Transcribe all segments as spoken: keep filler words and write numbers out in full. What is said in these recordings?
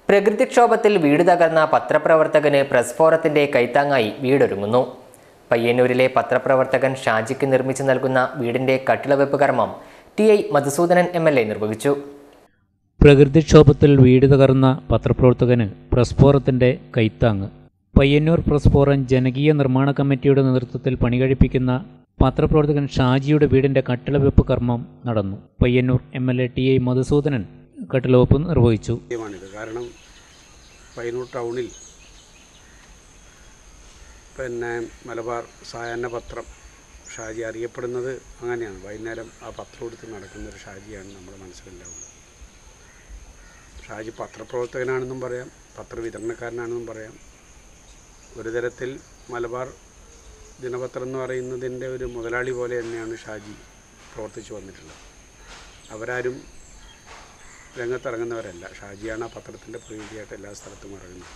പ്രകൃതിക്ഷോഭത്തിൽ വീട് തകർന്ന പത്രപ്രവർത്തകന് പ്രസ് ഫോറത്തിന്റെ കൈത്താങ്ങായി വീടൊരുങ്ങുന്നു. പയ്യന്നൂരിലെ പത്രപ്രവർത്തകൻ ഷാജിക്ക് നിർമ്മിച്ചു നൽകുന്ന വീടിന്റെ കട്ടിളവെപ്പ് കർമ്മം T I Madhusoodanan M L A നിർവഹിച്ചു. പ്രകൃതിക്ഷോഭത്തിൽ വീട് തകർന്ന പത്രപ്രവർത്തകന് പ്രസ് ഫോറത്തിന്റെ കൈത്താങ്ങ്. പയ്യന്നൂർ പ്രസ് ഫോറം ജനകീയ നിർമ്മാണ കമ്മിറ്റിയുടെ നേതൃത്വത്തിൽ പണികഴിപ്പിക്കുന്ന പത്രപ്രവർത്തകൻ ഷാജിയുടെ വീടിന്റെ കട്ടിളവെപ്പ് കർമ്മം നടന്നു. Payyanur M L A T I Madhusoodanan കട്ടിളവെപ്പ് നിർവഹിച്ചു. കാരണം പയ്യന്നൂർ ടൗണിൽ പിന്നെ മലബാർ സായാഹ്ന പത്രം ഷാജി അറിയപ്പെടുന്നത് അങ്ങനെയാണ്. വൈകുന്നേരം ആ പത്രം എടുത്ത് നടക്കുന്നൊരു ഷാജിയാണ് നമ്മുടെ മനസ്സിലുണ്ടാവുന്നത്. ഷാജി പത്രപ്രവർത്തകനാണെന്നും പറയാം, പത്രവിതരണക്കാരനാണെന്നും പറയാം. ഒരു തരത്തിൽ മലബാർ ദിനപത്രം എന്ന് പറയുന്നതിൻ്റെ ഒരു മുതലാളി പോലെ തന്നെയാണ് ഷാജി പ്രവർത്തിച്ചു വന്നിട്ടുള്ളത്. അവരാരും രംഗത്തിറങ്ങുന്നവരല്ല. ഷാജിയാണ് ആ പത്രത്തിൻ്റെ പ്രതിനിധിയായിട്ട് എല്ലാ സ്ഥലത്തും ഇറങ്ങുന്നത്.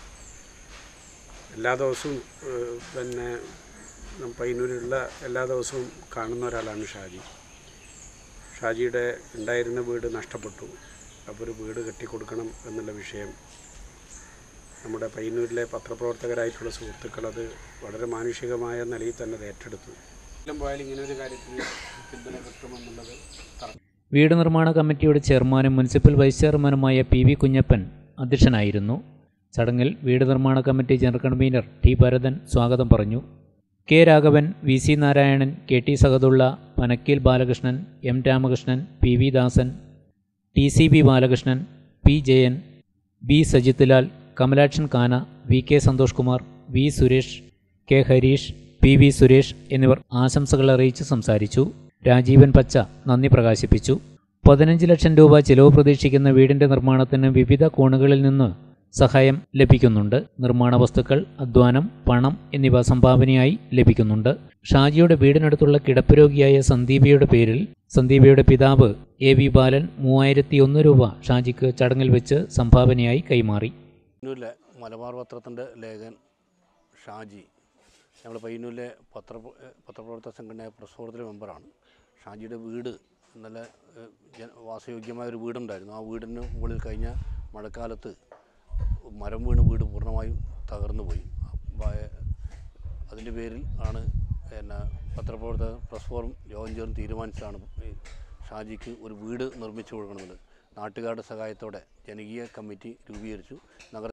എല്ലാ ദിവസവും പിന്നെ പയ്യന്നൂരിലുള്ള എല്ലാ ദിവസവും കാണുന്ന ഒരാളാണ് ഷാജി. ഷാജിയുടെ ഉണ്ടായിരുന്ന വീട് നഷ്ടപ്പെട്ടു. അപ്പോൾ ഒരു വീട് കെട്ടിക്കൊടുക്കണം എന്നുള്ള വിഷയം നമ്മുടെ പയ്യന്നൂരിലെ പത്രപ്രവർത്തകരായിട്ടുള്ള സുഹൃത്തുക്കൾ അത് വളരെ മാനുഷികമായ നിലയിൽ തന്നെ അത് ഏറ്റെടുത്തു. പോയാലും ഇങ്ങനെ ഒരു കാര്യത്തിന് പിന്തുണ കിട്ടുമെന്നുള്ളത്. വീട് നിർമ്മാണ കമ്മിറ്റിയുടെ ചെയർമാനും മുനിസിപ്പൽ വൈസ് ചെയർമാനുമായ പി വി കുഞ്ഞപ്പൻ അധ്യക്ഷനായിരുന്നു. ചടങ്ങിൽ വീട് നിർമ്മാണ committee general convener T Bharathan സ്വാഗതം പറഞ്ഞു. K Raghavan, V C Narayanan, K T Sahadulla, Panakkeel Balakrishnan, M Ramakrishnan, P V Dasan, T C B Balakrishnan, P Jayan, B Sajith Lal, Kamalakshan Kana, V K Santhosh Kumar, V Suresh, K Harish, P V Suresh എന്നിവർ ആശംസകൾ അറിയിച്ച് സംസാരിച്ചു. രാജീവൻ പച്ച നന്ദി പ്രകാശിപ്പിച്ചു. പതിനഞ്ച് ലക്ഷം രൂപ ചിലവ് പ്രതീക്ഷിക്കുന്ന വീടിൻ്റെ നിർമ്മാണത്തിന് വിവിധ കോണുകളിൽ നിന്ന് സഹായം ലഭിക്കുന്നുണ്ട്. നിർമ്മാണ വസ്തുക്കൾ, അധ്വാനം, പണം എന്നിവ സംഭാവനയായി ലഭിക്കുന്നുണ്ട്. ഷാജിയുടെ വീടിനടുത്തുള്ള കിടപ്പ് രോഗിയായ സന്ദീപയുടെ പേരിൽ സന്ദീപയുടെ പിതാവ് എ വി ബാലൻ മൂവായിരത്തി ഒന്ന് രൂപ ഷാജിക്ക് ചടങ്ങിൽ വെച്ച് സംഭാവനയായി കൈമാറി. പയ്യന്നൂരിലെ മലബാർ പത്രത്തിൻ്റെ ലേഖകൻ ഷാജി ഞങ്ങൾ പയ്യന്നൂരിലെ പത്ര പത്രപ്രവർത്തക സംഘടനയായ പ്രസ് ഫോറത്തിലെ മെമ്പറാണ്. ഷാജിയുടെ വീട് നല്ല വാസയോഗ്യമായ ഒരു വീടുണ്ടായിരുന്നു. ആ വീടിന് മുകളിൽ കഴിഞ്ഞ മഴക്കാലത്ത് മരം വീണ് വീട് പൂർണ്ണമായും തകർന്നു പോയി. അതിൻ്റെ പേരിൽ ആണ് പിന്നെ പത്രപ്രവർത്തക പ്രസ് ഫോറം യോഗം ചേർന്ന് തീരുമാനിച്ചാണ് ഷാജിക്ക് ഒരു വീട് നിർമ്മിച്ചു കൊടുക്കണമെന്നുള്ളത്. നാട്ടുകാരുടെ സഹായത്തോടെ ജനകീയ കമ്മിറ്റി രൂപീകരിച്ചു. നഗര